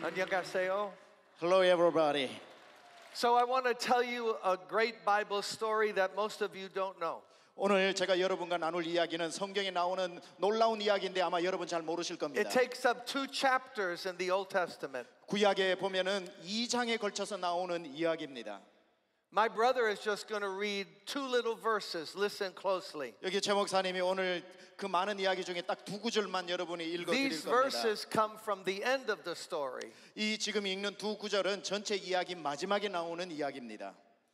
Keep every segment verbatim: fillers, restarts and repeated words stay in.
안녕하세요. Hello, everybody. So I want to tell you a great Bible story that most of you don't know. 오늘 제가 여러분과 나눌 이야기는 성경에 나오는 놀라운 이야기인데 아마 여러분 잘 모르실 겁니다. It takes up two chapters in the Old Testament. 구약에 보면은 이 장에 걸쳐서 나오는 이야기입니다. My brother is just going to read two little verses. Listen closely. 여기 최 목사님이 오늘 그 많은 이야기 중에 딱 두 구절만 여러분이 읽어 드릴 These 겁니다. verses come from the end of the story. 이 지금 읽는 두 구절은 전체 이야기 마지막에 나오는 이야기입니다.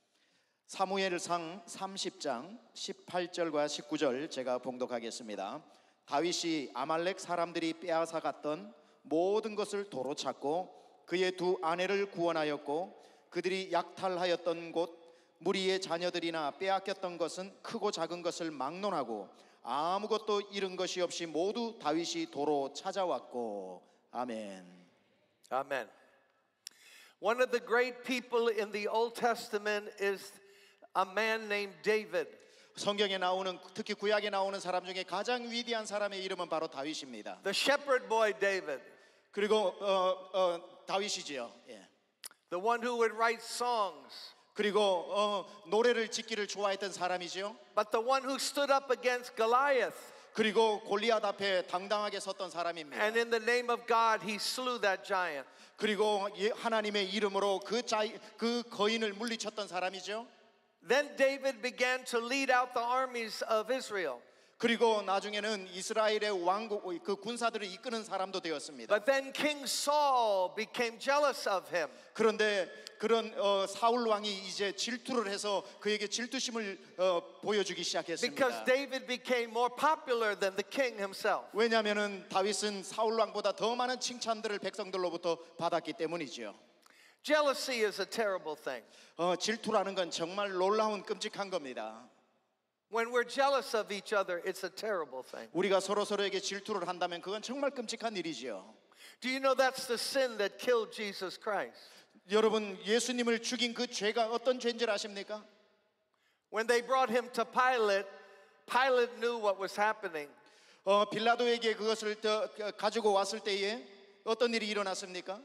사무엘상 삼십 장 십팔 절과 십구 절 제가 봉독하겠습니다. 다윗이 아말렉 사람들이 빼앗아 갔던 모든 것을 도로 찾고 그의 두 아내를 구원하였고 그들이 약탈하였던 곳 무리의 자녀들이나 빼앗겼던 것은 크고 작은 것을 막론하고 아무것도 잃은 것이 없이 모두 다윗이 도로 찾아왔고. 아멘. Amen. One of the great people in the Old Testament is a man named David. 성경에 나오는 특히 구약에 나오는 사람 중에 가장 위대한 사람의 이름은 바로 다윗입니다. The shepherd boy David. 그리고 어, 어, 다윗이지요. 예. The one who would write songs. 그리고 어, 노래를 짓기를 좋아했던 사람이지요. But the one who stood up against Goliath. 그리고 골리앗 앞에 당당하게 섰던 사람입니다. And in the name of God, he slew that giant. 그리고 하나님의 이름으로 그, 자이, 그 거인을 물리쳤던 사람이죠. Then David began to lead out the armies of Israel. 그리고 나중에는 이스라엘의 왕국 그 군사들을 이끄는 사람도 되었습니다. But then King Saul became jealous of him. 그런데 그런 어, 사울 왕이 이제 질투를 해서 그에게 질투심을 어, 보여주기 시작했습니다. Because David became more popular than the king himself. 왜냐하면은 다윗은 사울 왕보다 더 많은 칭찬들을 백성들로부터 받았기 때문이지요. Jealousy is a terrible thing. 어, 질투라는 건 정말 놀라운 끔찍한 겁니다. When we're jealous of each other, it's a terrible thing. 우리가 서로 서로에게 질투를 한다면 그건 정말 끔찍한 일이지요. Do you know that's the sin that killed Jesus Christ? 여러분 예수님을 죽인 그 죄가 어떤 죄인 줄 아십니까? When they brought him to Pilate, Pilate knew what was happening. 어, 빌라도에게 그것을 더 가지고 왔을 때에 어떤 일이 일어났습니까?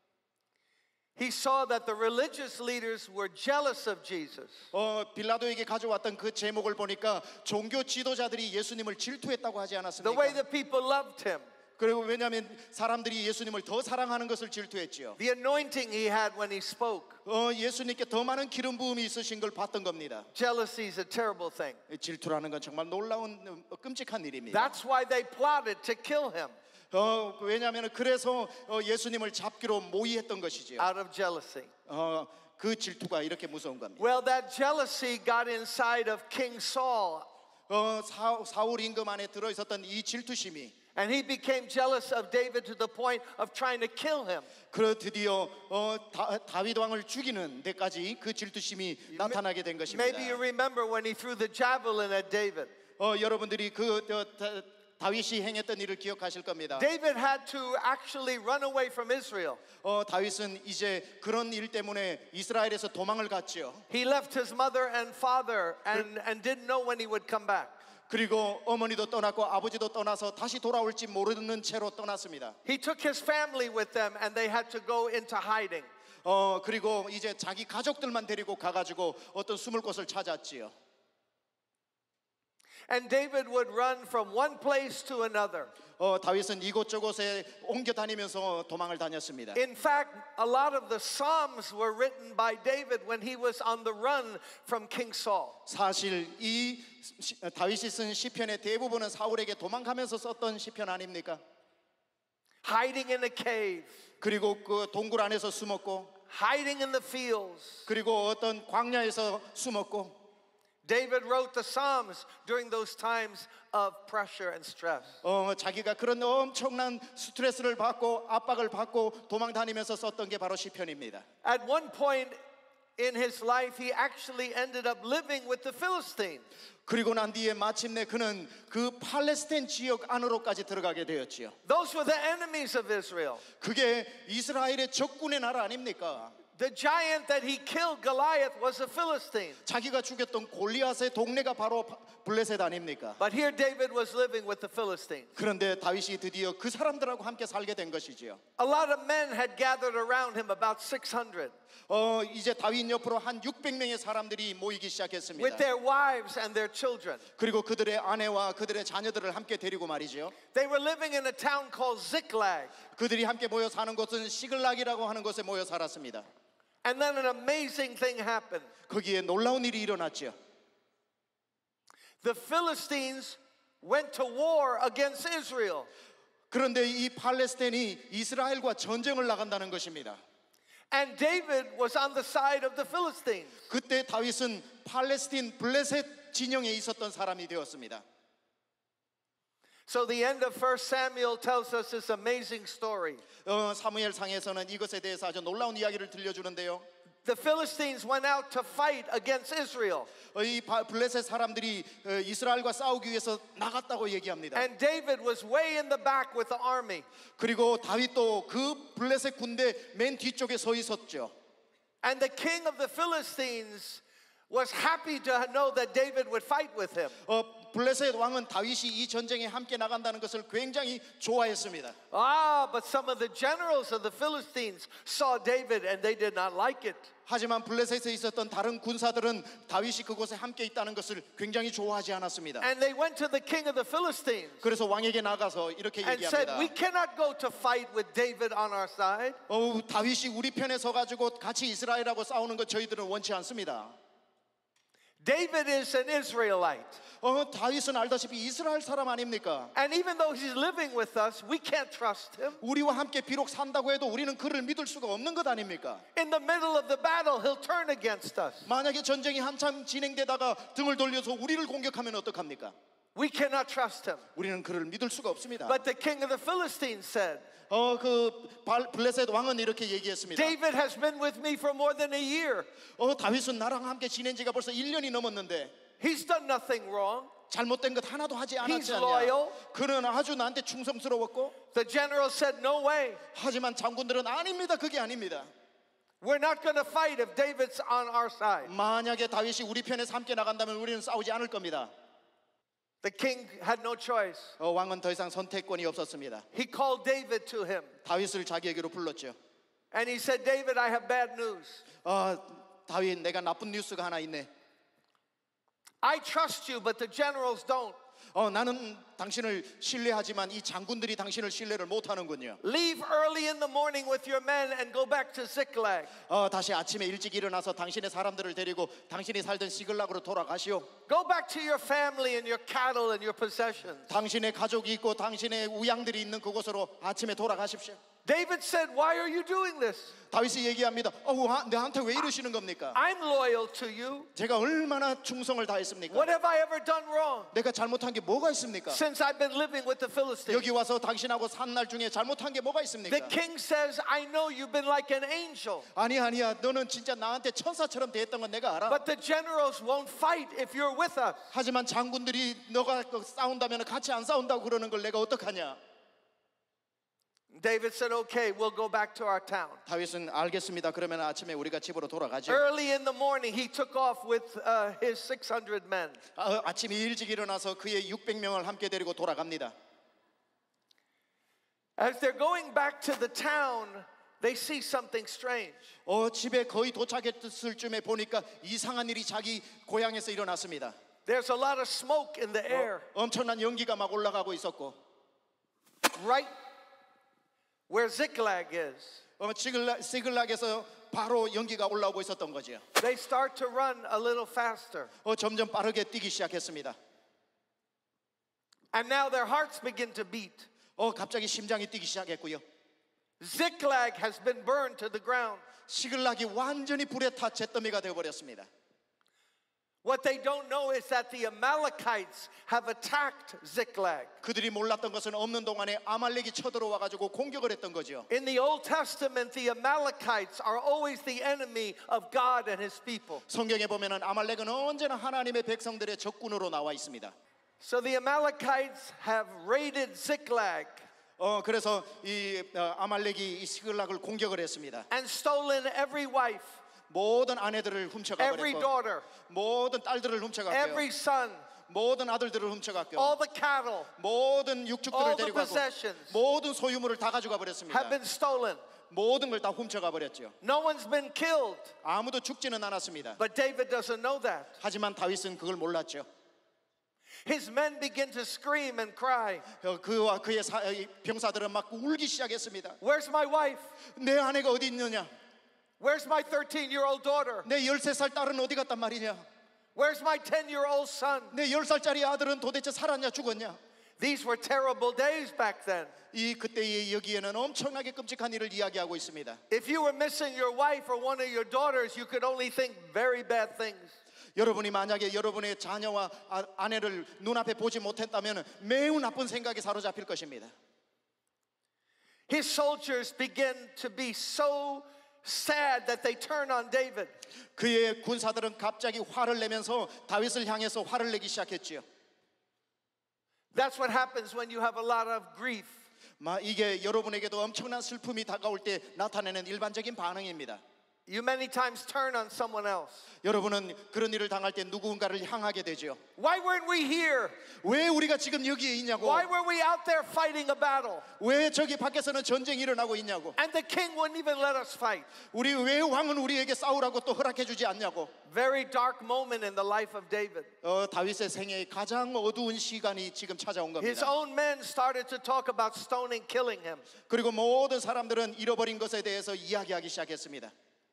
He saw that the religious leaders were jealous of Jesus. 어, 빌라도에게 가져왔던 그 제목을 보니까 종교 지도자들이 예수님을 질투했다고 하지 않았습니까? The way the people loved him. 그리고 왜냐하면 사람들이 예수님을 더 사랑하는 것을 질투했지요. The anointing he had when he spoke. 어, 예수님께 더 많은 기름 부음이 있으신 걸 봤던 겁니다. Jealousy is a terrible thing. 질투라는 건 정말 놀라운 끔찍한 일입니다. That's why they plotted to kill him. 어, 왜냐하면 그래서 어, 예수님을 잡기로 모의했던 것이지요. Out of jealousy. 어, 그 질투가 이렇게 무서운 겁니다. Well, that jealousy got inside of King Saul. 어, 사, 사울 임금 안에 들어 있었던 이 질투심이 And he became jealous of David to the point of trying to kill him. 그 드디어 어, 다, 다윗 왕을 죽이는 데까지 그 질투심이 나타나게 된 것입니다. Maybe you remember when he threw the javelin at David. 어, 여러분들이 그 어, 다, 다윗이 행했던 일을 기억하실 겁니다. David had to actually run away from Israel. 어, 다윗은 이제 그런 일 때문에 이스라엘에서 도망을 갔지요. He left his mother and father and, and didn't know when he would come back. 그리고 어머니도 떠났고 아버지도 떠나서 다시 돌아올지 모르는 채로 떠났습니다. He took his family with them and they had to go into hiding. 어, 그리고 이제 자기 가족들만 데리고 가가지고 어떤 숨을 곳을 찾았지요. And David would run from one place to another. 어, 다윗은 이곳저곳에 옮겨 다니면서 도망을 다녔습니다. In fact, a lot of the Psalms were written by David when he was on the run from King Saul. 사실 이 시, 다윗이 쓴 시편의 대부분은 사울에게 도망가면서 썼던 시편 아닙니까? Hiding in a cave. 그리고 그 동굴 안에서 숨었고, hiding in the fields. 그리고 어떤 광야에서 숨었고. David wrote the Psalms during those times of pressure and stress. 어, 자기가 그런 엄청난 스트레스를 받고 압박을 받고 도망 다니면서 썼던 게 바로 시편입니다. At one point in his life, he actually ended up living with the Philistines. 그리고 난 뒤에 마침내 그는 그 팔레스타인 지역 안으로까지 들어가게 되었지요. Those were the enemies of Israel. 그게 이스라엘의 적군의 나라 아닙니까? The giant that he killed, Goliath, was a Philistine. 자기가 죽였던 골리앗의 동네가 바로 블레셋 아닙니까? But here David was living with the Philistines. 그런데 다윗이 드디어 그 사람들하고 함께 살게 된 것이지요. A lot of men had gathered around him, about six hundred, 어 이제 다윗 옆으로 한 육백 명의 사람들이 모이기 with 시작했습니다. their wives and their children. 그리고 그들의 아내와 그들의 자녀들을 함께 데리고 말이죠. They were living in a town called Ziklag. 그들이 함께 모여 사는 곳은 시글락이라고 하는 곳에 모여 살았습니다. And then an amazing thing happened. 거기에 놀라운 일이 일어났죠. The Philistines went to war against Israel. 그런데 이 팔레스타인이 이스라엘과 전쟁을 나간다는 것입니다. And David was on the side of the Philistines. 그때 다윗은 팔레스틴 블레셋 진영에 있었던 사람이 되었습니다. So the end of First Samuel tells us this amazing story. 어, 사무엘상에서는 이것에 대해서 아주 놀라운 이야기를 들려주는데요. The Philistines went out to fight against Israel. 어, 이 바- 블레셋 사람들이 어, 이스라엘과 싸우기 위해서 나갔다고 얘기합니다. And David was way in the back with the army. 그리고 다윗도 그 블레셋 군대 맨 뒤쪽에 서 있었죠. And the king of the Philistines was happy to know that David would fight with him. 어, 블레셋 왕은 다윗이 이 전쟁에 함께 나간다는 것을 굉장히 좋아했습니다. Ah, but some of the generals of the Philistines saw David and they did not like it. 하지만 블레셋에 있었던 다른 군사들은 다윗이 그곳에 함께 있다는 것을 굉장히 좋아하지 않았습니다. And they went to the king of the Philistines 그래서 왕에게 나가서 이렇게 and said, 얘기합니다. we cannot go to fight with David on our side. 어, 다윗이 우리 편에 서가지고 같이 이스라엘하고 싸우는 것 저희들은 원치 않습니다. David is an Israelite. 어, 다윗은 알다시피 이스라엘 사람 아닙니까? And even though he's living with us, we can't trust him. 우리와 함께 비록 산다고 해도 우리는 그를 믿을 수가 없는 것 아닙니까? In the middle of the battle, he'll turn against us. 만약에 전쟁이 한참 진행되다가 등을 돌려서 우리를 공격하면 어떡합니까? We cannot trust him. 우리는 그를 믿을 수가 없습니다. But the king of the Philistines said, 어, 그 발- 블레셋 왕은 이렇게 얘기했습니다. David has been with me for more than a year. 어, 다윗은 나랑 함께 지낸 지가 벌써 일 년이 넘었는데 He's done nothing wrong. 잘못된 것 하나도 하지 He's 않았지 않냐? loyal. 그는 아주 나한테 충성스러웠고 The general said, no way. 하지만 장군들은 아닙니다. 그게 아닙니다. We're not going to fight if David's on our side. 만약에 다윗이 우리 편에서 함께 나간다면 우리는 싸우지 않을 겁니다. The king had no choice. 어, 왕은 더 이상 선택권이 없었습니다. He called David to him 다윗을 자기에게로 불렀죠. and he said, David, I have bad news. 어, 다윗 내가 나쁜 뉴스가 하나 있네. I trust you, but the generals don't. 어, 나는 당신을 신뢰하지만 이 장군들이 당신을 신뢰를 못하는군요. Leave early in the morning with your men and go back to Ziklag. 어, 다시 아침에 일찍 일어나서 당신의 사람들을 데리고 당신이 살던 시글락으로 돌아가시오. Go back to your family and your cattle and your possessions. 당신의 가족이 있고 당신의 우양들이 있는 그곳으로 아침에 돌아가십시오. David said, why are you doing this? 다윗이 얘기합니다. 어, 나한테 왜 이러시는 겁니까? I'm loyal to you. 제가 얼마나 충성을 다했습니까? What have I ever done wrong? 내가 잘못한 게 뭐가 있습니까? Since I've been living with the Philistines. 여기 와서 당신하고 산 날 중에 잘못한 게 뭐가 The 있습니까? king says, I know you've been like an angel. 아니 아니야. 너는 진짜 나한테 천사처럼 대했던 건 내가 알아. But the generals won't fight if you're with us. 하지만 장군들이 너가 싸운다면 같이 안 싸운다고 그러는 걸 내가 어떡하냐? David said, okay, we'll go back to our town. 다윗은 알겠습니다. 그러면 아침에 우리가 집으로 돌아가죠. Early in the morning, he took off with uh, his six hundred men. 아, 아침에 일찍 일어나서 그의 육백 명을 함께 데리고 돌아갑니다. As they're going back to the town, they see something strange. 어, 집에 거의 도착했을 쯤에 보니까 이상한 일이 자기 고향에서 일어났습니다. There's a lot of smoke in the air. 엄청난 연기가 막 올라가고 있었고 Right where Ziklag is. 어, 시글락, 시글락에서 바로 연기가 올라오고 있었던 거죠. They start to run a little faster. 어, 점점 빠르게 뛰기 시작했습니다. And now their hearts begin to beat. 어, 갑자기 심장이 뛰기 시작했고요. Ziklag has been burned to the ground. 시글락이 완전히 불에 타 잿더미가 되어버렸습니다. What they don't know is that the Amalekites have attacked Ziklag. 그들이 몰랐던 것은 없는 동안에 아말렉이 쳐들어와 가지고 공격을 했던 거죠. In the Old Testament, the Amalekites are always the enemy of God and his people. 성경에 보면은 아말렉은 언제나 하나님의 백성들의 적군으로 나와 있습니다. So the Amalekites have raided Ziklag. 어 그래서 이 어, 아말렉이 이 시글락을 공격을 했습니다. and stolen every wife, 모든 아내들을 훔쳐가 every 버렸고 daughter, 모든 딸들을 훔쳐갔고요. every son, 모든 아들들을 훔쳐갔고요. all the cattle 모든 육축들을 all the 데리고 가고 possessions 모든 소유물을 다 가져가 버렸습니다. have been stolen. 모든 걸 다 훔쳐가 버렸죠. No one's been killed, 아무도 죽지는 않았습니다. but David doesn't know that. 하지만 다윗은 그걸 몰랐죠. His men begin to scream and cry. 어, 그와 그의 사, 이 병사들은 막 울기 시작했습니다. Where's my wife? 내 아내가 어디 있느냐? Where's my thirteen-year-old daughter? 내 열세 살 딸은 어디 갔단 말이냐? Where's my ten-year-old son? 내 열 살짜리 아들은 도대체 살았냐 죽었냐? These were terrible days back then. 이 그때의 여기에는 엄청나게 끔찍한 일을 이야기하고 있습니다. If you were missing your wife or one of your daughters, you could only think very bad things. 여러분이 만약에 여러분의 자녀와 아, 아내를 눈앞에 보지 못했다면 매우 나쁜 생각에 사로잡힐 것입니다. His soldiers begin to be so sad that they turn on David. 그의 군사들은 갑자기 화를 내면서 다윗을 향해서 화를 내기 시작했지요. That's what happens when you have a lot of grief. 마, 이게 여러분에게도 엄청난 슬픔이 다가올 때 나타내는 일반적인 반응입니다. You many times turn on someone else. 여러분은 그런 일을 당할 때 누군가를 향하게 되죠. Why weren't we here? 왜 우리가 지금 여기에 있냐고. Why were we out there fighting a battle? 왜 저기 밖에서는 전쟁이 일어나고 있냐고. And the king wouldn't even let us fight. 우리 왜 왕은 우리에게 싸우라고 또 허락해 주지 않냐고. Very dark moment in the life of David. 어, 다윗의 생애의 가장 어두운 시간이 지금 찾아온 His 겁니다. own men started to talk about stoning, killing him. 그리고 모든 사람들은 잃어버린 것에 대해서 이야기하기 시작했습니다.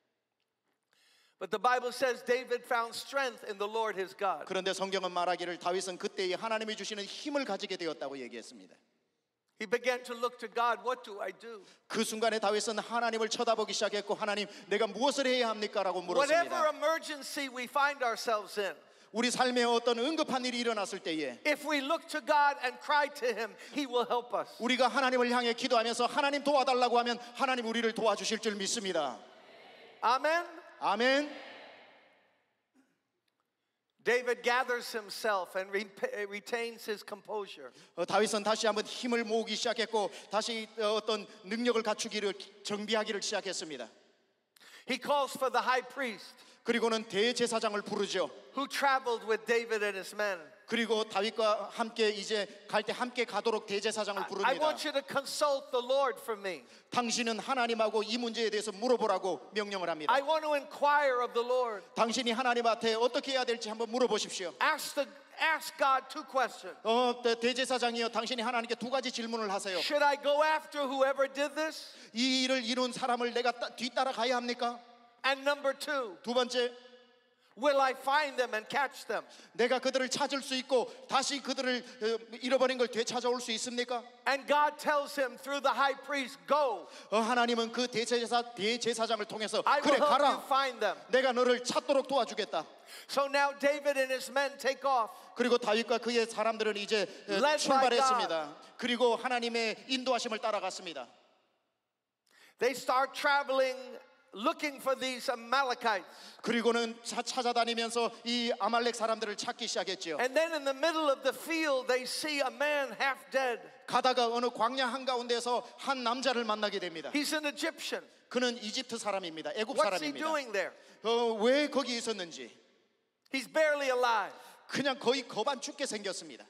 But the Bible says David found strength in the Lord his God. 그런데 성경은 말하기를 다윗은 그때에 하나님이 주시는 힘을 가지게 되었다고 얘기했습니다. He began to look to God. What do I do? 그 순간에 다윗은 하나님을 쳐다보기 시작했고 하나님 내가 무엇을 해야 합니까? 라고 Whatever 물었습니다. emergency we find ourselves in, 우리 삶에 어떤 응급한 일이 일어났을 때에 if we look to God and cry to him, he will help us. 우리가 하나님을 향해 기도하면서 하나님 도와달라고 하면 하나님 우리를 도와주실 줄 믿습니다. Amen. 아멘. David gathers himself and re- retains his composure. 어, 다윗은 다시 한번 힘을 모으기 시작했고 다시 어, 어떤 능력을 갖추기를 정비하기를 시작했습니다. He calls for the high priest 그리고는 대제사장을 부르죠. who traveled with David and his men. 그리고 다윗과 함께 이제 갈 때 함께 가도록 대제사장을 I 부릅니다. want you to consult the Lord for me. 당신은 하나님하고 이 문제에 대해서 물어보라고 명령을 합니다. I want to inquire of the Lord. 당신이 하나님한테 어떻게 해야 될지 한번 물어보십시오. Ask the ask God two questions. 어, 대- 대제사장이요, 당신이 하나님께 두 가지 질문을 하세요. Should I go after whoever did this? 이 일을 이룬 사람을 내가 따, 뒤따라 가야 합니까? And number two, 두 번째, will I find them and catch them? 내가 그들을 찾을 수 있고 다시 그들을 어, 잃어버린 걸 되찾아올 수 있습니까? And God tells him through the high priest, go. 어, 하나님은 그 대제사, 대제사장을 통해서 I will 그래 help you 가라, find them. 내가 너를 찾도록 도와주겠다. So now David and his men take off. 그리고 다윗과 그의 사람들은 이제 어, Led by 출발했습니다. 그리고 하나님의 인도하심을 따라갔습니다. They start traveling looking for these Amalekites. 그리고는 차, 찾아다니면서 이 아말렉 사람들을 찾기 시작했죠. And then in the middle of the field, they see a man half dead. 가다가 어느 광야 한가운데서 한 남자를 만나게 됩니다. He's an Egyptian. 그는 이집트 사람입니다. 애굽 What's he 사람입니다. doing there? 어, 왜 거기 있었는지 He's barely alive. 그냥 거의 거반 죽게 생겼습니다.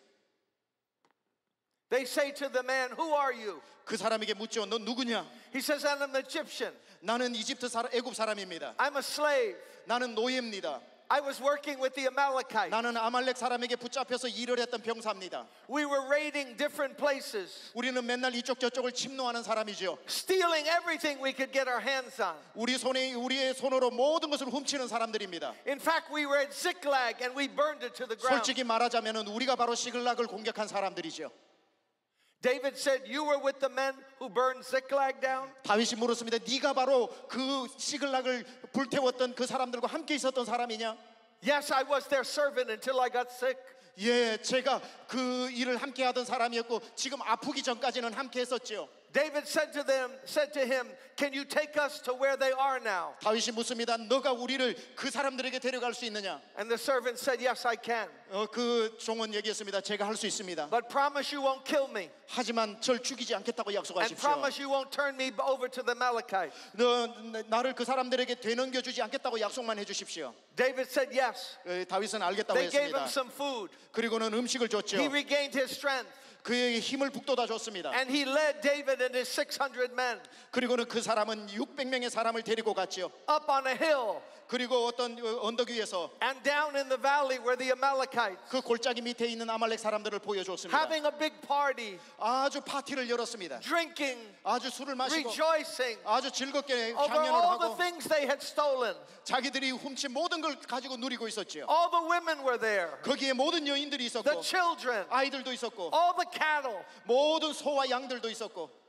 They say to the man, who are you? 그 사람에게 묻죠. 너 누구냐? He says, I'm an Egyptian. 나는 이집트 사람, 애굽 사람입니다. I'm a slave. 나는 노예입니다. I was working with the Amalekites. 나는 아말렉 사람에게 붙잡혀서 일을 했던 병사입니다. We were raiding different places, 우리는 맨날 이쪽 저쪽을 침노하는 사람이죠. stealing everything we could get our hands on. 우리 손에 우리의 손으로 모든 것을 훔치는 사람들입니다. In fact, we were at Ziklag and we burned it to the ground. 솔직히 말하자면은 우리가 바로 시글락을 공격한 사람들이죠. David said, you were with the men who burned Ziklag down? 다윗이 물었습니다. 네가 바로 그 시글락을 불태웠던 그 사람들과 함께 있었던 사람이냐? Yes, I was their servant until I got sick. 예, 제가 그 일을 함께 하던 사람이었고 지금 아프기 전까지는 함께 했었죠. David said to them, said to him, "Can you take us to where they are now?" 다윗이 묻습니다. 너가 우리를 그 사람들에게 데려갈 수 있느냐? And the servant said, "Yes, I can. 어, 그 종은 얘기했습니다. 제가 할 수 있습니다. But promise you won't kill me. 하지만 절 죽이지 않겠다고 And 약속하십시오. promise you won't turn me over to the Amalekites." 너 나를 그 사람들에게 되넘겨 주지 않겠다고 약속만 해주십시오. David said yes. 어, 다윗은 알겠다고 They gave him 했습니다. some food. 그리고는 음식을 줬죠. He regained his strength. 그의 힘을 북돋아 줬습니다. And he led David and his six hundred men 그리고는 그 사람은 육백 명의 사람을 데리고 갔죠. up on a hill 그리고 어떤 언덕 위에서 and down in the valley where the Amalekites, 그 골짜기 밑에 있는 아말렉 사람들을 보여줬습니다. having a big party, 아주 파티를 열었습니다. drinking, 아주 술을 마시고 rejoicing 아주 즐겁게 over 향연을 all the 하고 things they had stolen. 자기들이 훔친 모든 걸 가지고 누리고 있었죠. All the women were there, 거기에 모든 여인들이 the 있었고 children, 아이들도 있었고 all the cattle. 모든 소와 양들도 있었고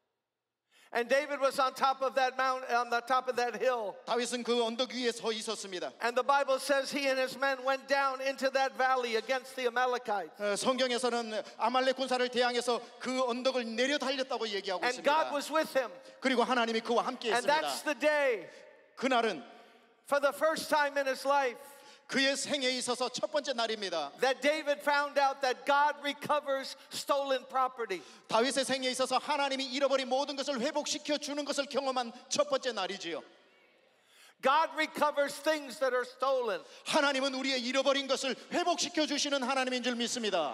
And David was on top of that mount, on the top of that hill. 다윗은 그 언덕 위에 서 있었습니다. And the Bible says he and his men went down into that valley against the Amalekites. 어, 성경에서는 아말렉 군사를 대항해서 그 언덕을 내려 달렸다고 얘기하고 And God 있습니다. was with him. 그리고 하나님이 그와 함께 And that's 했습니다. the day, 그날은 for the first time in his life, 그의 생애에 있어서 첫 번째 날입니다. that David found out that God recovers stolen property. 다윗의 생애에 있어서 하나님이 잃어버린 모든 것을 회복시켜 주는 것을 경험한 첫 번째 날이지요. God recovers things that are stolen. 하나님은 우리의 잃어버린 것을 회복시켜 주시는 하나님인 줄 믿습니다.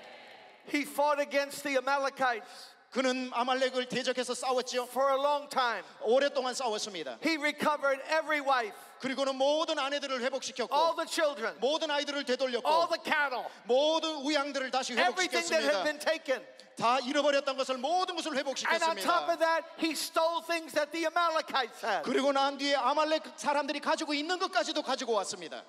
He fought against the Amalekites 그는 아말렉을 대적해서 싸웠지요. for a long time. 오랫동안 싸웠습니다. He recovered every wife, 그리고는 모든 아내들을 all 회복시켰고 the children, 모든 아이들을 all 되돌렸고 the cattle, 모든 우양들을 다시 everything that had 회복시켰습니다. been taken. 다 잃어버렸던 것을 모든 것을 And on top of 회복시켰습니다. that, he stole things that the Amalekites had. 그리고 난 뒤에 아말렉 사람들이 가지고 있는 것까지도 가지고 왔습니다.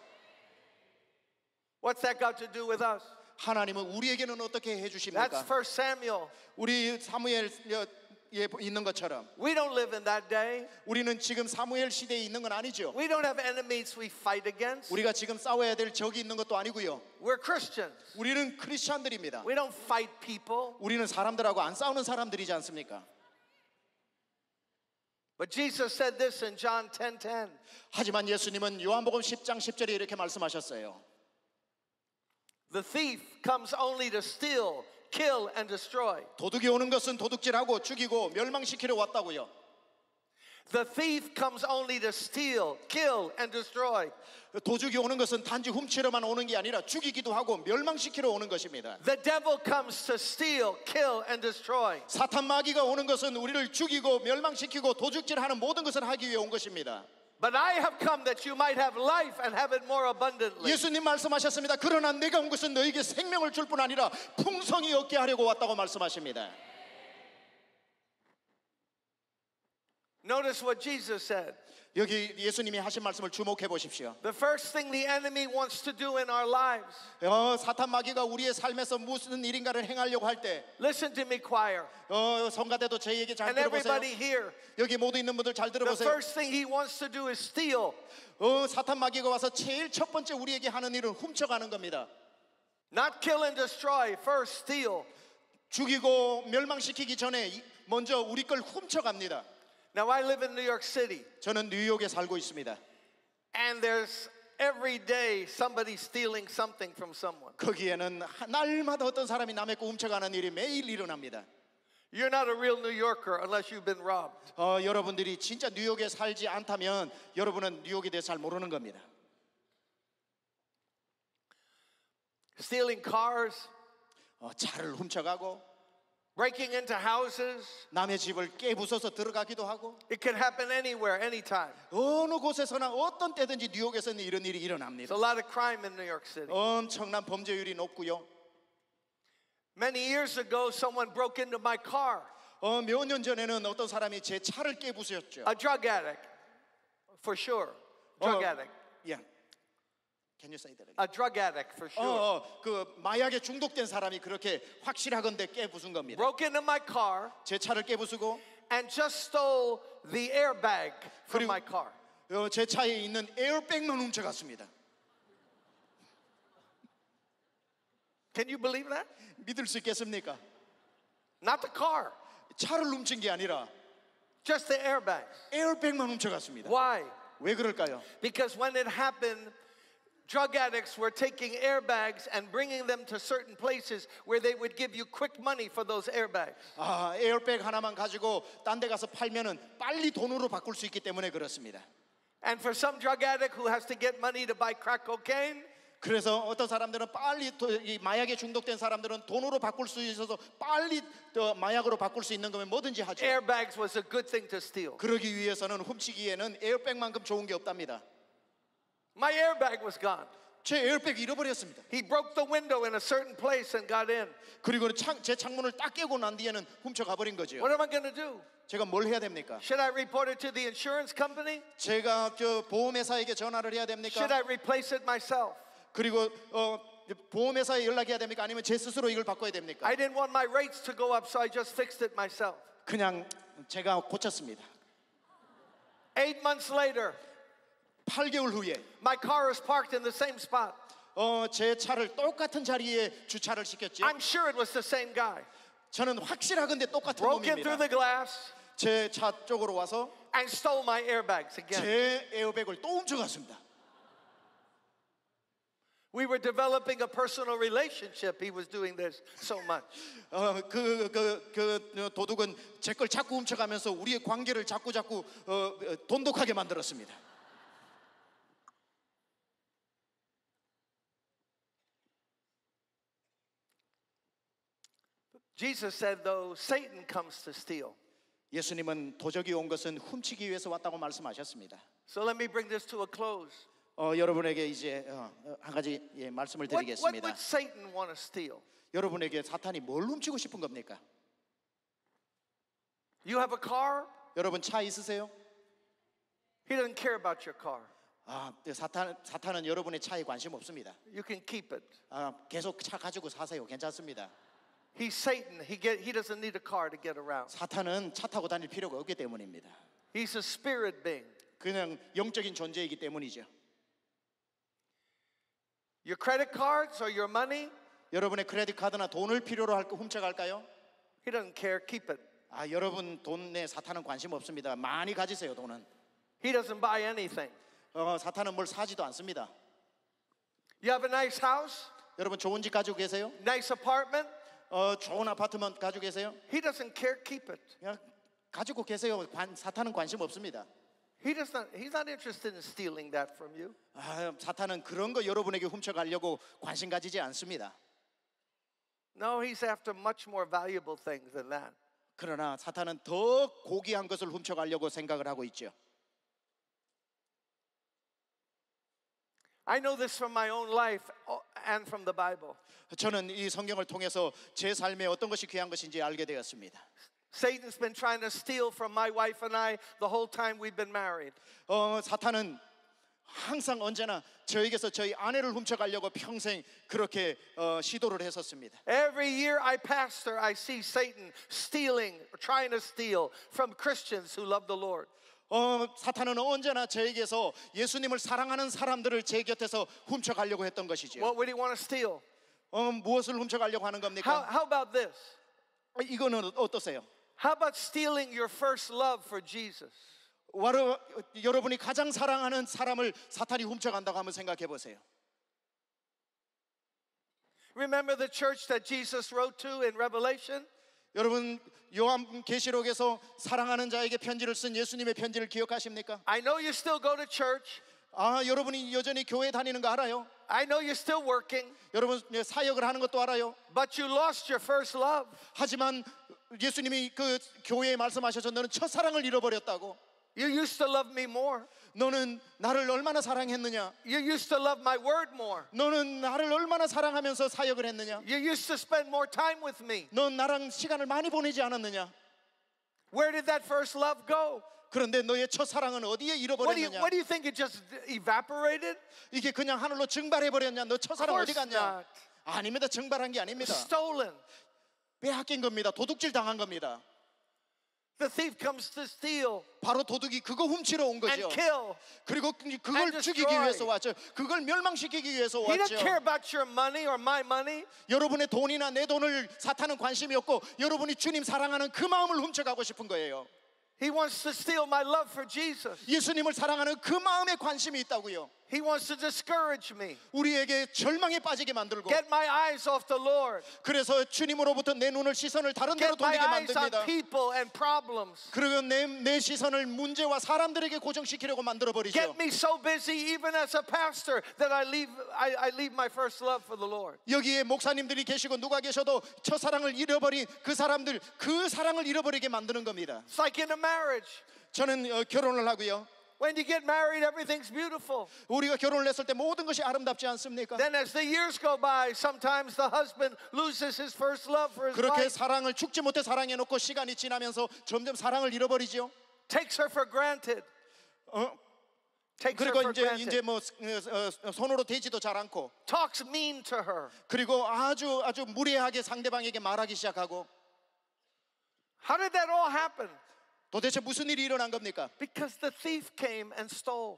What's that got to do with us? 하나님은 우리에게는 어떻게 That's 해주십니까? First Samuel. 우리 사무엘에 있는 것처럼 We don't live in that day. 우리는 지금 사무엘 시대에 있는 건 아니죠. We don't have enemies we fight against. 우리가 지금 싸워야 될 적이 있는 것도 아니고요. We're Christians. 우리는 크리스찬들입니다. We don't fight people. 우리는 사람들하고 안 싸우는 사람들이지 않습니까? But Jesus said this in John ten ten. 하지만 예수님은 요한복음 십 장 십 절에 이렇게 말씀하셨어요. The thief comes only to steal, kill, and destroy. 도둑이 오는 것은 도둑질하고 죽이고 멸망시키려 왔다고요. The thief comes only to steal, kill, and destroy. 도둑이 오는 것은 단지 훔치러만 오는 게 아니라 죽이기도 하고 멸망시키러 오는 것입니다. The devil comes to steal, kill, and destroy. 사탄 마귀가 오는 것은 우리를 죽이고 멸망시키고 도둑질하는 모든 것을 하기 위해 온 것입니다. But I have come that you might have life and have it more abundantly. 예수님 말씀하셨습니다. 그러나 내가 온 것은 너에게 생명을 줄 뿐 아니라 풍성히 얻게 하려고 왔다고 말씀하십니다. Notice what Jesus said. 여기 예수님이 하신 말씀을 주목해 보십시오. The first thing the enemy wants to do in our lives. 어, 사탄 마귀가 우리의 삶에서 무슨 일인가를 행하려고 할 때, Listen to me, choir, 어, 성가대도 제 얘기 잘 and 들어보세요. everybody here. 여기 모두 있는 분들 잘 The 들어보세요. first thing he wants to do is steal. 어, 사탄 마귀가 와서 제일 첫 번째 우리에게 하는 일은 훔쳐가는 겁니다. Not kill and destroy, first steal. 죽이고 멸망시키기 전에 이- 먼저 우리 걸 훔쳐갑니다. Now I live in New York City, 저는 뉴욕에 살고 있습니다. and there's every day somebody stealing something from someone. 거기에는 하- 날마다 어떤 사람이 남의 거 훔쳐가는 일이 매일 일어납니다. You're not a real New Yorker unless you've been robbed. 어, 여러분들이 진짜 뉴욕에 살지 않다면 여러분은 뉴욕에 대해서 잘 모르는 겁니다. Stealing cars, 어, 차를 훔쳐가고 breaking into houses. 남의 집을 깨부숴서 들어가기도 하고 It can happen anywhere, anytime. 어느 곳에서나 어떤 때든지 뉴욕에서는 이런 일이 There's 일어납니다. a lot of crime in New York City. 엄청난 범죄율이 높고요. Many years ago, someone broke into my car, 어, 몇 년 전에는 어떤 사람이 제 차를 깨부수었죠. a drug addict, for sure. Drug 어, addict. Yeah. Can you say that again? A drug addict, for 어, sure. 어, 그 마약에 중독된 사람이 그렇게 확실하건대 깨부순 겁니다. Broke into my car 제 차를 깨부수고 and just stole the airbag from 그리고- my car. 어, 제 차에 있는 에어백만 훔쳐갔습니다. Can you believe that? 믿을 수 있겠습니까? Not the car, 차를 훔친 게 아니라 just the airbags. 에어백만 훔쳐갔습니다. Why? 왜 그럴까요? Because when it happened, drug addicts were taking airbags and bringing them to certain places where they would give you quick money for those airbags. 아, 에어백 하나만 가지고 딴 데 가서 팔면은 빨리 돈으로 바꿀 수 있기 때문에 그렇습니다. And for some drug addict who has to get money to buy crack cocaine, 그래서 어떤 사람들은 빨리 도, 이 마약에 중독된 사람들은 돈으로 바꿀 수 있어서 빨리 또 마약으로 바꿀 수 있는 거면 뭐든지 하죠. airbags was a good thing to steal. 그러기 위해서는 훔치기에는 에어백만큼 좋은 게 없답니다. My airbag was gone. 제 에어백 잃어버렸습니다. He broke the window in a certain place and got in. 그리고 창, 제 창문을 딱 깨고 난 뒤에는 훔쳐가 버린 거죠. What am I going to do? 제가 뭘 해야 됩니까? Should I report it to the insurance company? 제가 저 보험회사에게 전화를 해야 됩니까? Should I replace it myself? 그리고 어, 보험회사에 연락해야 됩니까? 아니면 제 스스로 이걸 바꿔야 됩니까? I didn't want my rates to go up, so I just fixed it myself. 그냥 제가 고쳤습니다. Eight months later, 팔 개월 후에 my car is parked in the same spot. 어, 제 차를 똑같은 자리에 주차를 시켰죠. I'm sure it was the same guy. 저는 확실하건대 똑같은 Broke in through 놈입니다. the glass 제 차 쪽으로 와서 and stole my airbags again. 제 에어백을 또 훔쳐갔습니다. We were developing a personal relationship. He was doing this so much. 어, 그, 그, 그 도둑은 제 걸 자꾸 훔쳐가면서 우리의 관계를 자꾸 자꾸 어, 어, 돈독하게 만들었습니다. Jesus said, though, Satan comes to steal. 예수님은 도적이 온 것은 훔치기 위해서 왔다고 말씀하셨습니다. So let me bring this to a close. 어, 여러분에게 이제 어, 어, 한 가지 예, 말씀을 What, what 드리겠습니다. would Satan want to steal? 여러분에게 사탄이 뭘 훔치고 싶은 겁니까? You have a car? 여러분 차 있으세요? He doesn't care about your car. 아, 사탄 사탄은 여러분의 차에 관심 없습니다. You can keep it. 아, 계속 차 가지고 사세요. 괜찮습니다. He's Satan. He get he doesn't need a car to get around. 사탄은 차 타고 다닐 필요가 없기 때문입니다. He's a spirit being. 그냥 영적인 존재이기 때문이죠. Your credit cards or your money, 여러분의 크레딧 카드나 돈을 필요로 할 거 훔쳐갈까요? he doesn't care. Keep it. 아, 여러분 돈에 사탄은 관심 없습니다. 많이 가지세요, 돈은. He doesn't buy anything. 어, 사탄은 뭘 사지도 않습니다. You have a nice house, 여러분 좋은 집 가지고 계세요? nice apartment. 어, 좋은 아파트만 가지고 계세요? He doesn't care. Keep it. 그냥 가지고 계세요. 관, 사탄은 관심 없습니다. He does not. He's not interested in stealing that from you. 아, 사탄은 그런 거 여러분에게 훔쳐가려고 관심 가지지 않습니다. No, he's after much more valuable things than that. 그러나 사탄은 더 고귀한 것을 훔쳐가려고 생각을 하고 있죠. I know this from my own life and from the Bible. 저는 이 성경을 통해서 제 삶에 어떤 것이 귀한 것인지 알게 되었습니다. Satan's been trying to steal from my wife and I the whole time we've been married. 어, 사탄은 항상 언제나 저에게서 저희 아내를 훔쳐가려고 평생 그렇게 어, 시도를 했었습니다. Every year I pastor, I see Satan stealing, trying to steal from Christians who love the Lord. 어, 사탄은 언제나 저에게서 예수님을 사랑하는 사람들을 제 곁에서 훔쳐가려고 했던 것이죠. What would he want to steal? 어, 무엇을 훔쳐가려고 하는 How, 겁니까? how about this? 이거는 어떠세요? How about stealing your first love for Jesus? 와르, 여러분이 가장 사랑하는 사람을 사탄이 훔쳐간다고 한번 생각해 보세요. Remember the church that Jesus wrote to in Revelation? 여러분 요한 계시록에서 사랑하는 자에게 편지를 쓴 예수님의 편지를 기억하십니까? I know you still go to church. 아, 여러분이 여전히 교회 다니는 거 알아요? I know you're still working. 여러분 사역을 하는 것도 알아요. But you lost your first love. 하지만 예수님이 그 교회에 말씀하셔서 너는 첫사랑을 잃어버렸다고. You used to love me more. 너는 나를 얼마나 사랑했느냐? You used to love my word more. 너는 나를 얼마나 사랑하면서 사역을 했느냐? You used to spend more time with me. 넌 나랑 시간을 많이 보내지 않았느냐? Where did that first love go? 그런데 너의 첫사랑은 어디에 What do you, 잃어버렸느냐? what do you think? It just evaporated? 이게 그냥 하늘로 증발해버렸냐? 너 Of 첫사랑 어디 course 갔냐? not. 아닙니다. 증발한 게 아닙니다. Stolen. 빼앗긴 겁니다. 도둑질 당한 겁니다. The thief comes to steal 바로 도둑이 그거 훔치러 온 거죠. and kill. 그리고 그걸 and 죽이기 destroy. 위해서 왔죠. 그걸 멸망시키기 위해서 He 왔죠. doesn't care about your money or my money. 여러분의 돈이나 내 돈을 사탄은 관심이 없고 여러분이 주님 사랑하는 그 마음을 훔쳐가고 싶은 거예요. He wants to steal my love for Jesus. 예수님을 사랑하는 그 마음에 관심이 있다고요. He wants to discourage me. 우리에게 절망에 빠지게 만들고 Get my eyes off the Lord. 그래서 주님으로부터 내 눈을 시선을 다른 데로 Get my 돌리게 eyes on 만듭니다. people and problems. 그리고 내, 내 시선을 문제와 사람들에게 고정시키려고 만들어버리죠. Get me so busy even as a pastor that I leave I, I leave my first love for the Lord. 여기에 목사님들이 계시고 누가 계셔도 첫사랑을 잃어버린 그 사람들 그 사랑을 잃어버리게 만드는 겁니다. It's like in a marriage. 저는 어, 결혼을 하고요. When you get married, everything's beautiful. 우리가 결혼을 했을 때 모든 것이 아름답지 않습니까? Then as the years go by, sometimes the husband loses his first love for his 그렇게 wife, 사랑을 죽지 못해 사랑해 놓고 시간이 지나면서 점점 사랑을 잃어버리죠. takes her for granted. 어? Takes her 그리고 for 이제 granted. 이제 뭐 어, 어, 손으로 대지도 잘 않고 Talks mean to her. 그리고 아주 아주 무례하게 상대방에게 말하기 시작하고 How did that all happen? 도대체 무슨 일이 일어난 겁니까? Because the thief came and stole.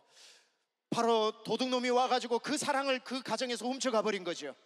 바로 도둑놈이 와가지고 그 사랑을 그 가정에서 훔쳐가 버린 거죠.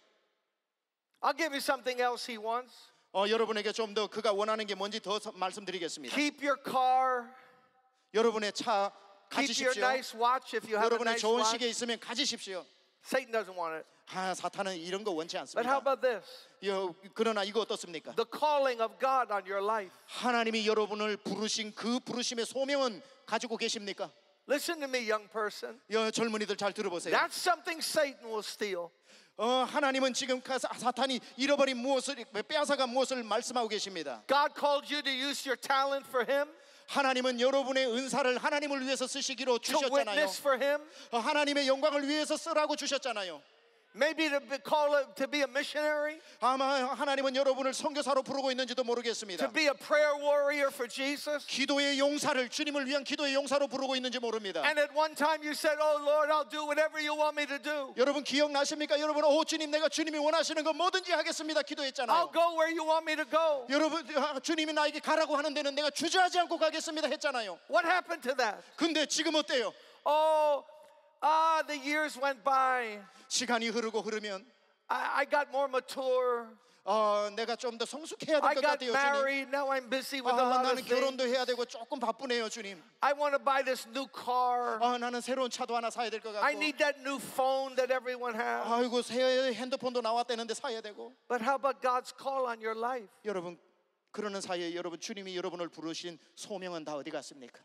I'll give you something else he wants. 어, 여러분에게 좀 더 그가 원하는 게 뭔지 더 서- 말씀드리겠습니다. Keep your car. 여러분의 차 Keep your 가지십시오. nice watch if you have a 여러분의 nice 좋은 watch. 시계 있으면 가지십시오. Satan doesn't want it. 아, 사탄은 이런 거 원치 But how 않습니다. about this? 여, 그러나 이거 어떻습니까? The calling of God on your life. 하나님이 여러분을 부르신 그 부르심의 소명은 가지고 계십니까? Listen to me, young person. 여, 젊은이들 잘 들어보세요. That's something Satan will steal. 어, 하나님은 지금 가- 사탄이 잃어버린 무엇을 빼앗아간 무엇을 말씀하고 계십니다. God called you to use your talent for him, 하나님은 여러분의 은사를 하나님을 위해서 쓰시기로 to 주셨잖아요. witness for him, 어, 하나님의 영광을 위해서 쓰라고 주셨잖아요. maybe to be called to be a missionary, 아마 하나님은 여러분을 선교사로 부르고 있는지도 to 모르겠습니다. be a prayer warrior for Jesus. 기도의 용사를 주님을 위한 기도의 용사로 부르고 있는지 모릅니다. And at one time you said, "Oh Lord, I'll do whatever you want me to do. 여러분 기억나십니까? 여러분, 오 주님, 내가 주님이 원하시는 거 뭐든지 하겠습니다. I'll 기도했잖아요. go where you want me to go." 여러분, 아, 주님이 나에게 가라고 하는 데는 내가 주저하지 않고 가겠습니다 했잖아요. What happened to that? 근데 지금 어때요? Oh, ah, the years went by. 시간이 흐르고 흐르면 I, I got more mature. 어, 내가 좀 더 성숙해야 I 될 것 got 같아요, 주님. married. Now I'm busy with a 아, lot 나는 of things. 결혼도 해야 되고 조금 바쁘네요, 주님. I want to buy this new car. 아, 나는 새로운 차도 하나 사야 될 것 I 같고. need that new phone that everyone has. 아이고, 새 핸드폰도 나왔다는데 사야 되고. But how about God's call on your life? 여러분, 그러는 사이에 여러분 주님이 여러분을 부르신 소명은 다 어디 갔습니까?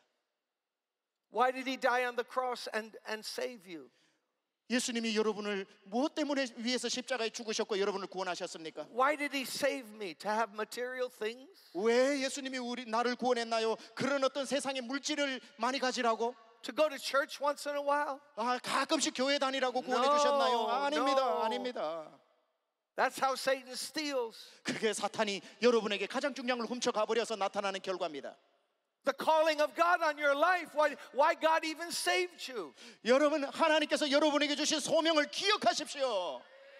Why did he die on the cross and, and save you? 예수님이 여러분을 무엇 때문에 위해서 십자가에 죽으셨고 여러분을 구원하셨습니까? Why did he save me? To have material things? 왜 예수님이 우리 나를 구원했나요? 그런 어떤 세상의 물질을 많이 가지라고? To go to church once in a while? 아, 가끔씩 교회 다니라고 구원해 No, 주셨나요? 아닙니다. no. 아닙니다. That's how Satan steals. 그게 사탄이 여러분에게 가장 중요한 걸 훔쳐가 버려서 나타나는 결과입니다. The calling of God on your life. Why, why God even saved you? 여러분, 하나님께서 여러분에게 주신 소명을 기억하십시오.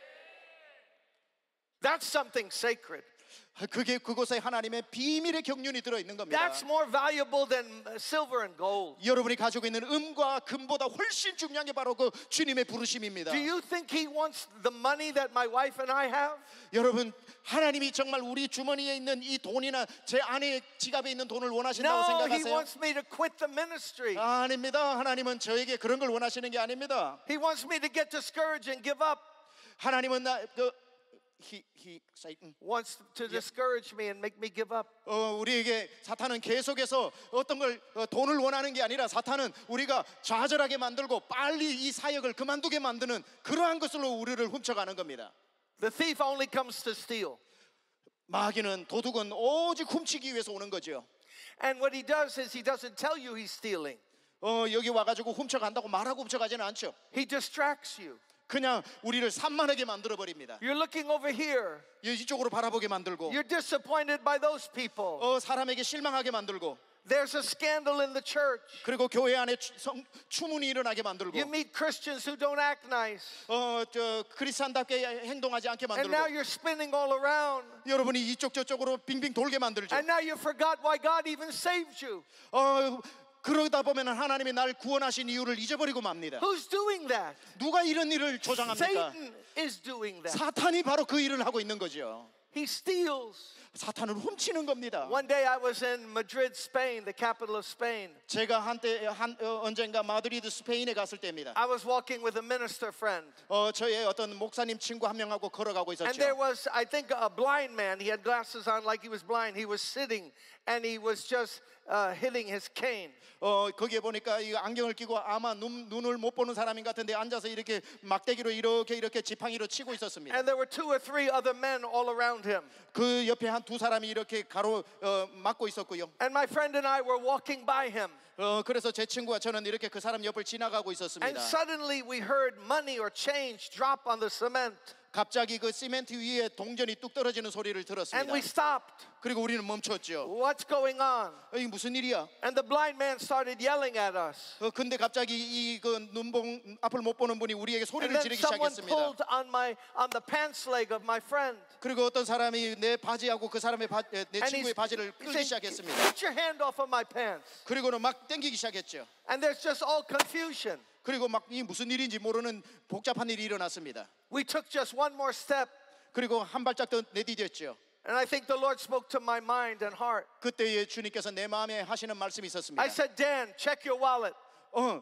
That's something sacred. 그게 그곳에 하나님의 비밀의 경륜이 들어 있는 겁니다. That's more valuable than silver and gold. 여러분이 가지고 있는 음과 금보다 훨씬 중요한 게 바로 그 주님의 부르심입니다. Do you think he wants the money that my wife and I have? 여러분, 하나님이 정말 우리 주머니에 있는 이 돈이나 제 아내의 지갑에 있는 돈을 원하신다고 No, he 생각하세요? wants me to quit the ministry. 아, 아닙니다. 하나님은 저에게 그런 걸 원하시는 게 아닙니다. He wants me to get discouraged and give up. 하나님은 나 그, he, he, Satan. Wants to discourage me and make me give up. 어, 우리에게 사탄은 계속해서 어떤 걸 어, 돈을 원하는 게 아니라 사탄은 우리가 좌절하게 만들고 빨리 이 사역을 그만두게 만드는 그러한 것으로 우리를 훔쳐가는 겁니다. The thief only comes to steal. 마귀는 도둑은 오직 훔치기 위해서 오는 거죠. And what he does is he doesn't tell you he's stealing. 어, 여기 와가지고 훔쳐간다고 말하고 훔쳐가지는 않죠. He distracts you. 그냥 우리를 산만하게 만들어 버립니다. You're looking over here. 이쪽으로 바라보게 만들고 You're disappointed by those people. 어, 사람에게 실망하게 만들고 There's a scandal in the church. 그리고 교회 안에 추, 성, 추문이 일어나게 만들고 You meet Christians who don't act nice. 어, 저 크리스찬답게 행동하지 않게 And now 만들고 you're spinning all around. 여러분이 이쪽 저쪽으로 빙빙 돌게 만들죠. And now you forgot why God even saved you. 어, 그러다 보면 하나님이 날 구원하신 이유를 잊어버리고 맙니다. Who's doing that? 누가 이런 일을 조장합니까? Satan is doing that. 사탄이 바로 그 일을 하고 있는 거죠. He steals. 사탄을 훔치는 겁니다. One day I was in Madrid, Spain, the capital of Spain. 제가 한때 한 어, 언젠가 마드리드 스페인에 갔을 때입니다. I was walking with a minister friend. 어, 저의 어떤 목사님 친구 한 명하고 걸어가고 And there 있었죠. was, I think, a blind man. He had glasses on like he was blind. He was sitting and he was just uh, hitting his cane. 어, 거기에 보니까 이 안경을 끼고 아마 눈, 눈을 못 보는 사람인 것 같은데 앉아서 이렇게 막대기로 이렇게 이렇게 지팡이로 치고 있었습니다. And there were two or three other men all around him. 그 옆에 한 두 사람이 이렇게 가로 어, 막고 있었고요. And my friend and I were walking by him. 어, 그래서 제 친구와 저는 이렇게 그 사람 옆을 지나가고 And 있었습니다. suddenly we heard money or change drop on the cement. 갑자기 그 시멘트 위에 동전이 뚝 떨어지는 소리를 And 들었습니다. we stopped. 그리고 우리는 멈췄죠. What's going on? 어, 이게 무슨 일이야? And the blind man started yelling at us. 어, 근데 갑자기 이 그 눈봉 앞을 못 보는 분이 우리에게 And 소리를 then 지르기 someone 시작했습니다. pulled on my on the pants leg of my friend. 그리고 어떤 사람이 내 바지하고 그 사람의 바, 내 And 친구의 바지를 he's 끌기 saying, 시작했습니다. get your hand off of my pants. 그리고는 막 당기기 시작했죠. And there's just all confusion. 그리고 막 이 무슨 일인지 모르는 복잡한 일이 일어났습니다. We took just one more step. 그리고 한 발짝 더 내디뎠죠. And I think the Lord spoke to my mind and heart. 그때에 주님께서 내 마음에 하시는 말씀이 있었습니다. I said, Dan, check your wallet. 어,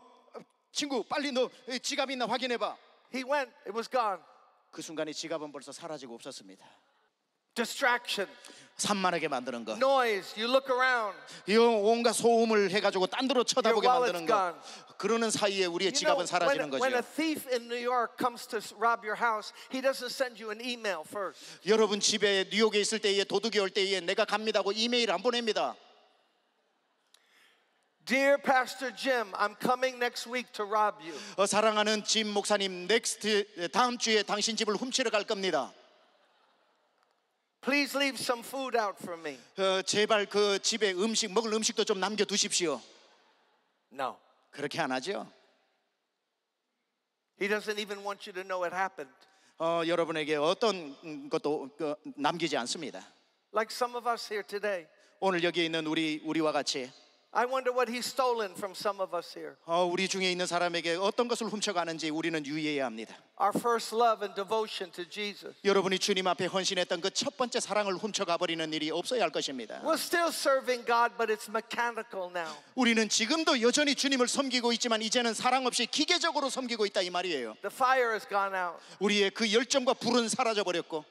친구 빨리 너 지갑 있나 확인해봐. He went, it was gone. 그 순간에 지갑은 벌써 사라지고 없었습니다. Distraction, 산만하게 만드는 것, noise, you look around. 이 온갖 소음을 해가지고 딴 데로 쳐다보게 Your wallet's 만드는 것. 그러는 사이에 우리의 You know, 지갑은 사라지는 when, when a 거죠. thief in New York comes to rob your house, he doesn't send you an email first. 여러분 집에 뉴욕에 있을 때에 도둑이 올 때에 내가 갑니다고 이메일 안 보냅니다. Dear Pastor Jim, I'm coming next week to rob you. 어, 사랑하는 짐 목사님, 넥스트 다음 주에 당신 집을 훔치러 갈 겁니다. Please leave some food out for me. 어, 제발 그 집에 음식 먹을 음식도 좀 남겨 두십시오. No. 그렇게 안 하죠. He doesn't even want you to know it happened. 어, 여러분에게 어떤 것도 그, 남기지 않습니다. Like some of us here today. 오늘 여기 있는 우리 우리와 같이 I wonder what he's stolen from some of us here. 어, 우리 중에 있는 사람에게 어떤 것을 훔쳐가는지 우리는 유의해야 합니다. Our first love and devotion to Jesus. 여러분이 주님 앞에 헌신했던 그 첫 번째 사랑을 훔쳐가 버리는 일이 없어야 할 것입니다. We're still serving God, but it's mechanical now. 우리는 지금도 여전히 주님을 섬기고 있지만 이제는 사랑 없이 기계적으로 섬기고 있다 이 말이에요. The fire has gone out. 우리의 그 열정과 불은 사라져 버렸고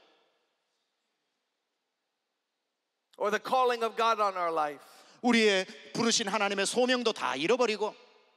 Or the calling of God on our life. 우리의 부르신 하나님의 소명도 다 잃어버리고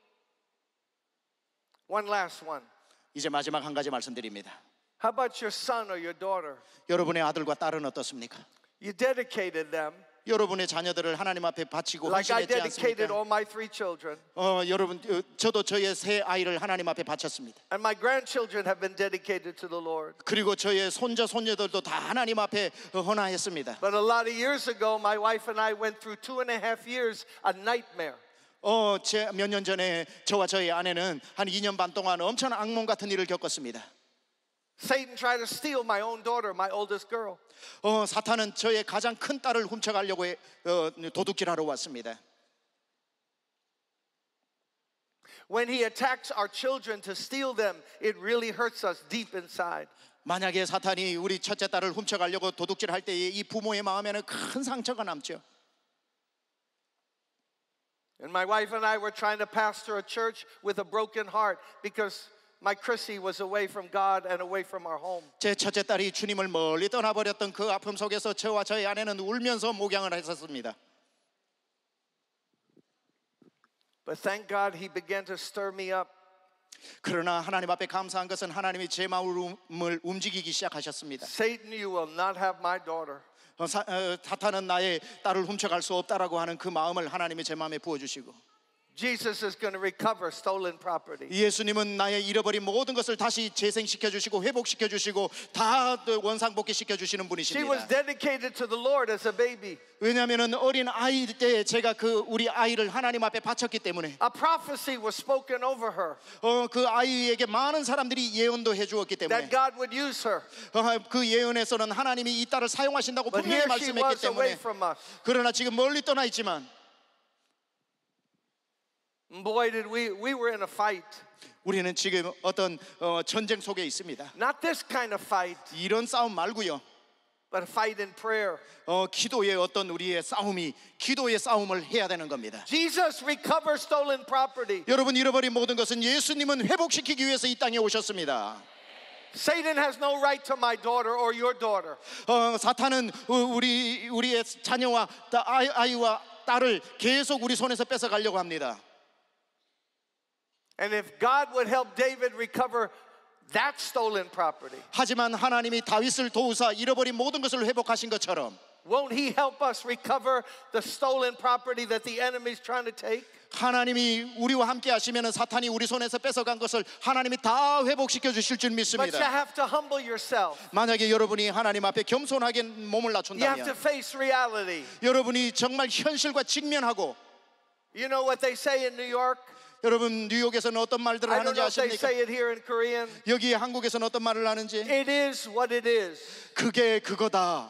One last one. 이제 마지막 한 가지 말씀드립니다. How about your son or your daughter? 여러분의 아들과 딸은 어떻습니까? You dedicated them 여러분의 자녀들을 하나님 앞에 바치고 like I 헌신했지 dedicated 않습니까? all my three children. 어, 여러분 어, 저도 저의 세 아이를 하나님 앞에 바쳤습니다. And my grandchildren have been dedicated to the Lord. 그리고 저의 손자 손녀들도 다 하나님 앞에 헌화했습니다. But a lot of years ago, my wife and I went through two and a half years a nightmare. 어, 제 몇 년 전에 저와 저희 아내는 한 이 년 반 동안 엄청난 악몽 같은 일을 겪었습니다. Satan tried to steal my own daughter, my oldest girl. 어, 사탄은 저의 가장 큰 딸을 훔쳐가려고 해, 어, 도둑질하러 왔습니다. When he attacks our children to steal them, it really hurts us deep inside. 만약에 사탄이 우리 첫째 딸을 훔쳐가려고 도둑질할 때에 이 부모의 마음에는 큰 상처가 남죠. And my wife and I were trying to pastor a church with a broken heart because my Chrissy was away from God and away from our home. 제 첫째 딸이 주님을 멀리 떠나버렸던 그 아픔 속에서 저와 저희 아내는 울면서 목양을 했었습니다. But thank God he began to stir me up. 그러나 하나님 앞에 감사한 것은 하나님이 제 마음을 움직이기 시작하셨습니다. Satan, you will not have my daughter. 어, 사, 어, 사탄은 나의 딸을 훔쳐갈 수 없다라고 하는 그 마음을 하나님이 제 마음에 부어주시고 Jesus is going to recover stolen property. 예수님은 나의 잃어버린 모든 것을 다시 재생시켜 주시고 회복시켜 주시고 다 원상복귀 시켜 주시는 She was 분이십니다. dedicated to the Lord as a baby. 왜냐하면 어린 아이 때 제가 그 우리 아이를 하나님 앞에 바쳤기 때문에 A prophecy was spoken over her 어, 그 아이에게 많은 사람들이 예언도 해주었기 that 때문에 God would use her. 어, 그 예언에서는 하나님이 이 딸을 사용하신다고 But 분명히 here she 말씀했기 was away 때문에 from us. 그러나 지금 멀리 떠나 있지만 Boy, did we we were in a fight. 우리는 지금 어떤 어, 전쟁 속에 있습니다. Not this kind of fight, 이런 싸움 말고요. but a fight in prayer. 어, 기도의 어떤 우리의 싸움이 기도의 싸움을 해야 되는 겁니다. Jesus recovered stolen property. 여러분 잃어버린 모든 것은 예수님은 회복시키기 위해서 이 땅에 오셨습니다. Satan has no right to my daughter or your daughter. 어, 사탄은 우리 우리의 자녀와 아이, 아이와 딸을 계속 우리 손에서 뺏어 가려고 합니다. And if God would help David recover that stolen property, 하지만 하나님이 다윗을 도우사 잃어버린 모든 것을 회복하신 것처럼 won't he help us recover the stolen property that the enemy's trying to take? 하나님이 우리와 함께 하시면 사탄이 우리 손에서 뺏어간 것을 하나님이 다 회복시켜 주실 줄 But you 믿습니다. have to humble yourself. 만약에 여러분이 하나님 앞에 겸손하게 몸을 You have to 낮춘다면 face reality. 여러분이 정말 현실과 직면하고 You know what they say in New York? 여러분 뉴욕에서는 어떤 말들을 I don't 하는지 know if they 아십니까? say it here in Korean. 여기 한국에서는 어떤 말을 하는지 It is what it is. 그게 그거다.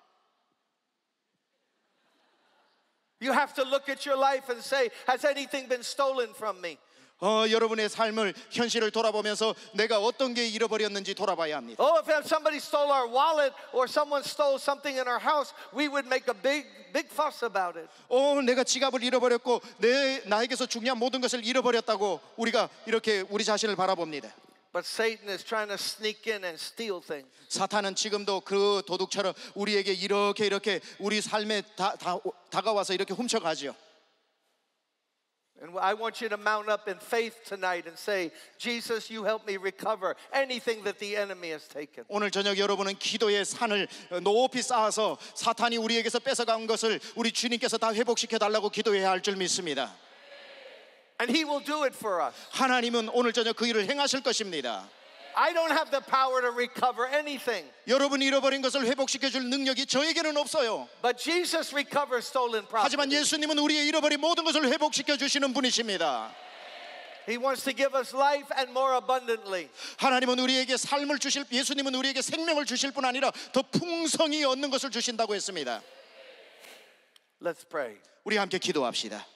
You have to look at your life and say, has anything been stolen from me? 어, 여러분의 삶을 현실을 돌아보면서 내가 어떤 게 잃어버렸는지 돌아봐야 합니다. Oh, if somebody stole our wallet or someone stole something in our house, we would make a big, big fuss about it. 어, 내가 지갑을 잃어버렸고 내 나에게서 중요한 모든 것을 잃어버렸다고 우리가 이렇게 우리 자신을 바라봅니다. But Satan is trying to sneak in and steal things. 사탄은 지금도 그 도둑처럼 우리에게 이렇게 이렇게 우리 삶에 다, 다, 다가와서 이렇게 훔쳐가죠. And I want you to mount up in faith tonight and say, Jesus, you help me recover anything that the enemy has taken. 오늘 저녁 여러분은 기도의 산을 높이 쌓아서 사탄이 우리에게서 뺏어간 것을 우리 주님께서 다 회복시켜 달라고 기도해야 할 줄 믿습니다. And he will do it for us. 하나님은 오늘 저녁 그 일을 행하실 것입니다. I don't have the power to recover anything. 여러분이 잃어버린 것을 회복시켜 줄 능력이 저에게는 없어요. But Jesus recovers stolen 하지만 property. 예수님은 우리의 잃어버린 모든 것을 회복시켜 주시는 분이십니다. He wants to give us life and more abundantly. 하나님은 우리에게 삶을 주실, 예수님은 우리에게 생명을 주실 뿐 아니라 더 풍성히 얻는 것을 주신다고 했습니다. Let's pray. 우리 함께 기도합시다.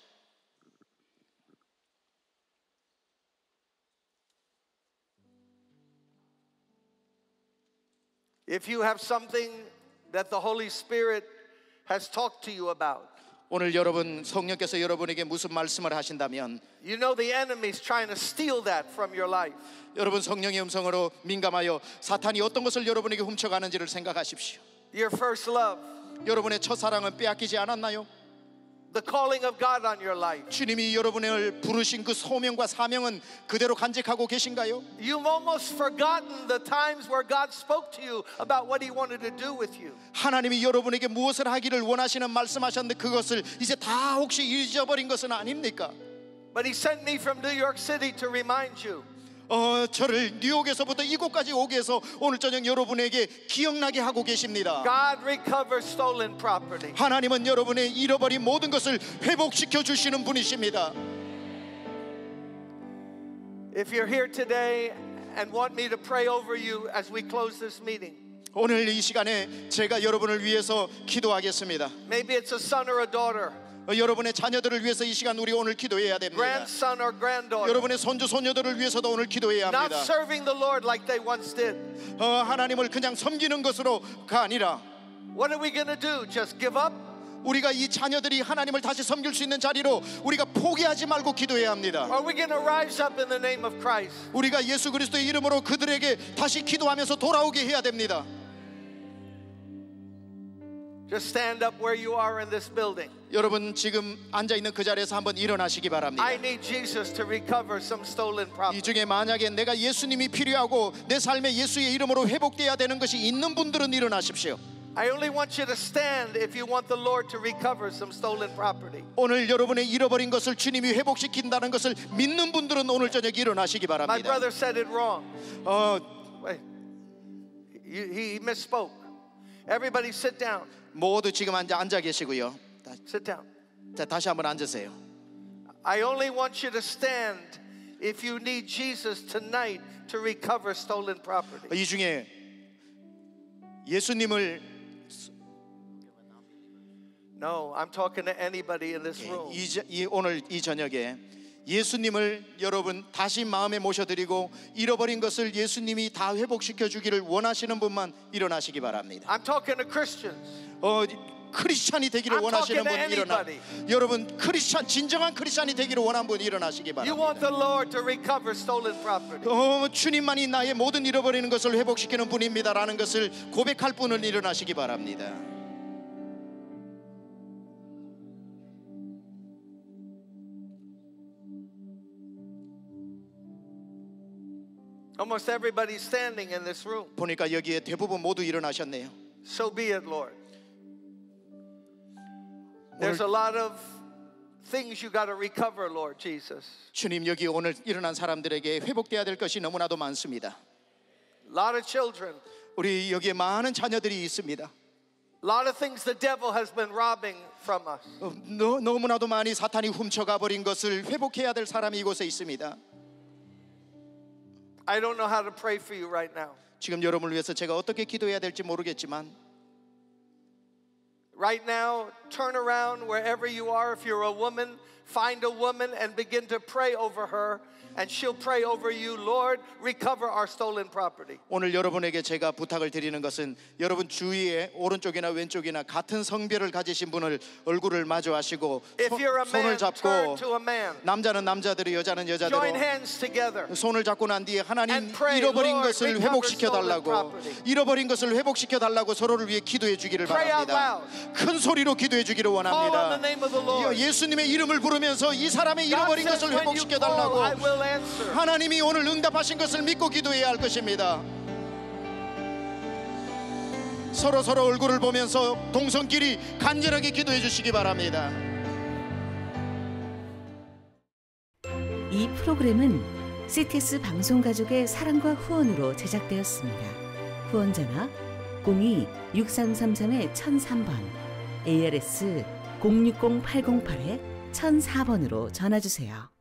If you have something that the Holy Spirit has talked to you about, 오늘 여러분 성령께서 여러분에게 무슨 말씀을 하신다면 you know the enemy's trying to steal that from your life. 여러분 성령의 음성으로 민감하여 사탄이 어떤 것을 여러분에게 훔쳐가는지를 생각하십시오. Your first love, 여러분의 첫사랑은 빼앗기지 않았나요? the calling of God on your life. 주님이 여러분을 부르신 그 소명과 사명은 그대로 간직하고 계신가요? You've almost forgotten the times where God spoke to you about what He wanted to do with you. 하나님이 여러분에게 무엇을 하기를 원하시는 말씀하셨는데 그것을 이제 다 혹시 잊어버린 것은 아닙니까? But He sent me from New York City to remind you. 어, 저를 뉴욕에서부터 이곳까지 오게 해서 오늘 저녁 여러분에게 기억나게 하고 계십니다. God recovers stolen property. 하나님은 여러분의 잃어버린 모든 것을 회복시켜 주시는 분이십니다. If you're here today and want me to pray over you as we close this meeting, 오늘 이 시간에 제가 여러분을 위해서 기도하겠습니다. maybe it's a son or a daughter, 어, 여러분의 자녀들을 위해서 이 시간 우리 오늘 기도해야 됩니다. grandson or granddaughter, 여러분의 손주 손녀들을 위해서도 오늘 기도해야 not 합니다. serving the Lord like they once did. 어, 하나님을 그냥 섬기는 것으로가 아니라 What are we going to do? Just give up? 우리가 이 자녀들이 하나님을 다시 섬길 수 있는 자리로 우리가 포기하지 말고 기도해야 합니다. Or are we going to rise up in the name of Christ? 우리가 예수 그리스도의 이름으로 그들에게 다시 기도하면서 돌아오게 해야 됩니다. Just stand up where you are in this building. 여러분 지금 앉아 있는 그 자리에서 한번 일어나시기 바랍니다. I need Jesus to recover some stolen 이 property. 중에 만약에 내가 예수님이 필요하고 내 삶에 예수의 이름으로 회복돼야 되는 것이 있는 분들은 일어나십시오. I only want you to stand if you want the Lord to recover some stolen property. 오늘 여러분의 잃어버린 것을 주님이 회복시킨다는 것을 믿는 분들은 오늘 저녁 일어나시기 My 바랍니다. brother said it wrong. 어, Wait. He, he misspoke. Everybody sit down. 모두 지금 앉아, 앉아 계시고요. Sit down. 자, 다시 한번 앉으세요. I only want you to stand if you need Jesus tonight to recover stolen property. 이 중에 예수님을 No, I'm talking to anybody in this room. 이, 이, 오늘 이 저녁에 예수님을 여러분 다시 마음에 모셔드리고 잃어버린 것을 예수님이 다 회복시켜 주기를 원하시는 분만 일어나시기 바랍니다. I'm talking to Christians. 어, 크리스찬이 되기를 I'm 원하시는 분 talking to 일어나. anybody. 여러분 크리스찬 진정한 크리스찬이 되기를 원하는 분 일어나시기 You 바랍니다. want the Lord to recover stolen property. 어, 주님만이 나의 모든 잃어버리는 것을 회복시키는 분입니다라는 것을 고백할 분은 일어나시기 바랍니다. Almost everybody's standing in this room. 보니까 여기에 대부분 모두 일어나셨네요. So be it, Lord. There's a lot of things you got to recover, Lord Jesus. 주님, 여기 오늘 일어난 사람들에게 회복돼야 될 것이 너무나도 많습니다. A lot of children. 우리 여기에 많은 자녀들이 있습니다. A lot of things the devil has been robbing from us. 어, 너, 너무나도 많이 사탄이 훔쳐가 버린 것을 회복해야 될 사람이 이곳에 있습니다. I don't know how to pray for you right now. 지금 여러분을 위해서 제가 어떻게 기도해야 될지 모르겠지만 Right now, turn around wherever you are. If you're a woman, find a woman and begin to pray over her. And she'll pray over you, Lord, recover our stolen property. 오늘 여러분에게 제가 부탁을 드리는 것은 여러분 주위에 오른쪽이나 왼쪽이나 같은 성별을 가지신 분을 얼굴을 마주하시고 If you're a 손을 man, 잡고 turn to a man. 남자는 남자들이 여자는 Join 여자대로 hands together. 손을 잡고 난 뒤에 하나님 And pray, 잃어버린 Lord, 것을 recover 회복시켜 stolen 달라고 property. 잃어버린 것을 회복시켜 달라고 서로를 위해 기도해 주기를 Pray out 바랍니다. loud. 큰 소리로 기도해 주기를 Call on 원합니다. the name of the Lord. 예수님의 이름을 부르면서 이 사람의 God 잃어버린 says 것을 when you 회복시켜 call, 달라고 I will answer. 하나님이 오늘 응답하신 것을 믿고 기도해야 할 것입니다. 서로 서로 얼굴을 보면서 동성끼리 간절하게 기도해 주시기 바랍니다. 이 프로그램은 씨티에스 방송가족의 사랑과 후원으로 제작되었습니다. 후원 전화 공이 육삼삼삼 천삼 번, 에이알에스 공육공 팔공팔 천사 번으로 전화주세요.